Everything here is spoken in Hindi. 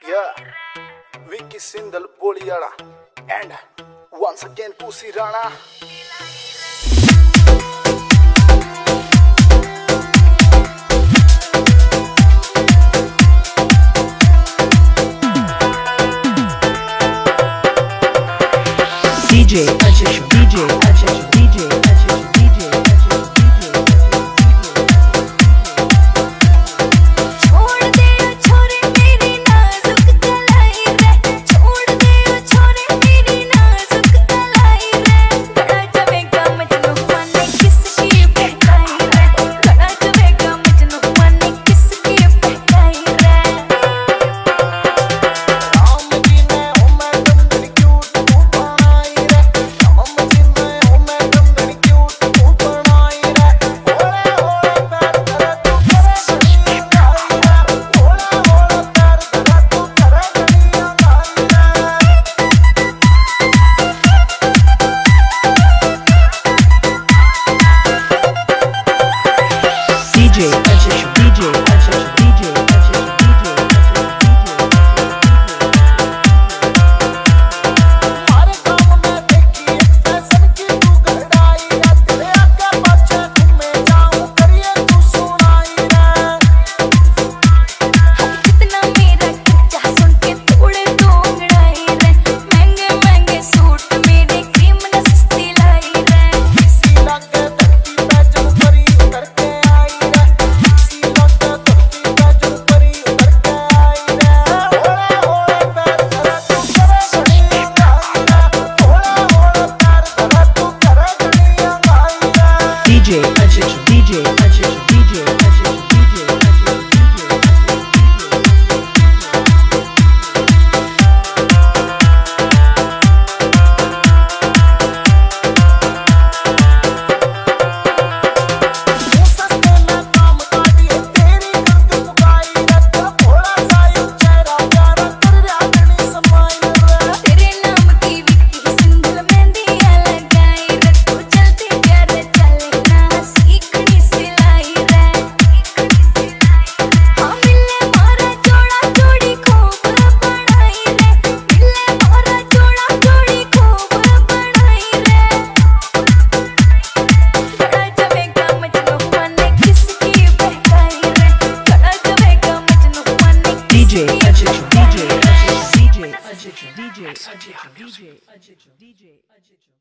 Yeah, Vicky, Sindhal, 𝘗𝘂𝘵 and once again 𝘃𝐈𝐒𝐂𝐋𝐀𝐈𝐿𝐴. DJ Ajijul, DJ Ajijul, DJ Ajijul, DJ Ajijul, DJ छोड़ दे ओ छोरे मेरी नाजुक कलाई रे, छोड़ दे ओ छोरे मेरी नाजुक कलाई रे, बड़ा जवेगा मजनू माने किसकी बहकाई रे, बड़ा जवेगा मजनू माने किसकी बहकाई रे। राम जी ने ओ मैडम बड़ी क्यूट तू बनाई रे, राम जी ने ओ मैडम बड़ी क्यूट तू बनाई रे, ओले ओले पैर करे तू करे गलियां गाई रे, ओले ओले पैर करे तू करे गलियां गाई DJ Ajijul, DJ Ajijul, DJ Ajijul, DJ Ajijul, हमारे गांव में देखी फैशन की तू गहराई रे, तेरे आगे पाछे घूमे जाऊं करिए तू सुनाई रे। कितना मेरा किच्चा सुन के थोड़े तो अंगड़ाई रे, महंगे महंगे सूट मेरे क्रीम न सस्ती लाई रे। किसी लागे धरती पे जब परी उतर के आई रे, किसी लागे धरती पे जब परी उतर के आई रे, ओले ओले पैर करे तू करे गलियां गाई रे, ओले ओले पैर करे तू करे गलियां गाई रे। DJ Ajijul, DJ Ajijul, DJ Ajijul, DJ Ajijul, DJ तू सस्ते में काम काटिए तेरी करके पुकाई रे, तेरा भोला सा यूं चेहरा प्यारा कर रागनी समाई रे। तेरे नाम की विक्की सिंधल मेहंदियां लगाई रे, तू चलती प्यारे चले ना सीखनी सिलाई रे। हाँ मिले मारा जोड़ा जोड़ी खूब बनाई रे, मिले मारा जोड़ा जोड़ी खूब बनाई रे। बड़ा जवेगा मजनू माने किसकी बहकाई रे, बड़ा जवेगा मजनू माने DJ Ajijul, DJ Ajijul, DJ Ajijul, DJ Ajijul, DJ Ajijul, DJ Ajijul.